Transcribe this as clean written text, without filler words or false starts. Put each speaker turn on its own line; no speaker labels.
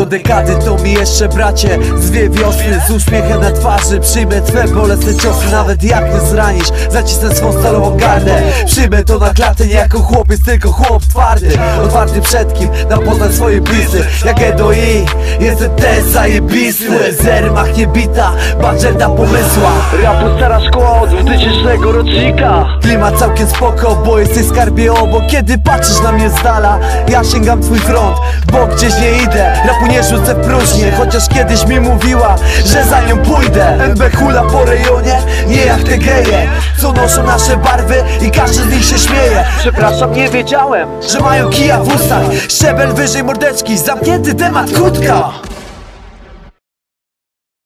do dekady to mi jeszcze bracie z dwie wiosny, z uśmiechem na twarzy przyjmę twe bolesne ciosy. Nawet jak mnie zranisz, zacisnę swą stalową gardę. Przyjmę to na klatę, nie jako chłopiec, tylko chłop twardy, otwarty przed kim, na poznać swoje blisy. Jak Edo i jestem też zajebisty. USR machnie bita, Badżeta pomysła.
Rapu stara szkoła od 2000 rocznika.
Klimat całkiem spoko, bo jesteś skarbie obok. Kiedy patrzysz na mnie z dala, ja sięgam twój front, bo gdzieś nie idę. Rapu nie rzucę w próżnię, chociaż kiedyś mi mówiła, że za nią pójdę. MB hula po rejonie, nie jak te geje, co noszą nasze barwy i każdy z nich się śmieje.
Przepraszam, nie wiedziałem,
że mają kija w ustach, szczebel wyżej mordeczki, zamknięty temat, kłódka.